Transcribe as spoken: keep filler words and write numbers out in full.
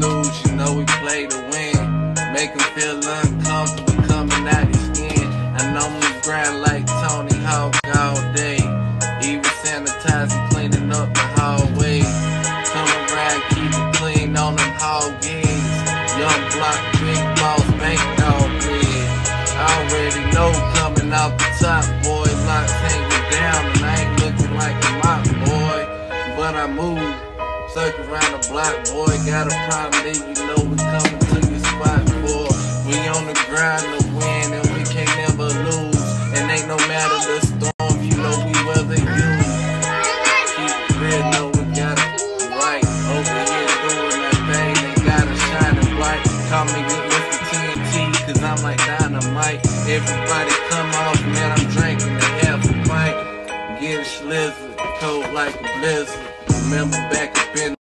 lose, you know we play to win. Make them feel uncomfortable coming out his skin. I know me grind like Tony Hawk all day. Even sanitizing, cleaning up the hallway. Come around, keep it clean on them hall gigs. Young block, big boss, bank dog red. Already know coming out the top, boy. Locks hanging down and I ain't looking like a mop, boy. But I move, circle around the block, boy. Got a problem, then you know we coming to your spot, boy. We on the grind to win and we can't never lose. And ain't no matter the storm, you know we weather you. Keep it real, know we got it right. Over here doing that thing, they got it shining bright. Call me with Mister T N T, cause I'm like dynamite. Everybody come off, man, I'm drinking the half a pint. Get a slizzard, cold like a blizzard. Remember back up in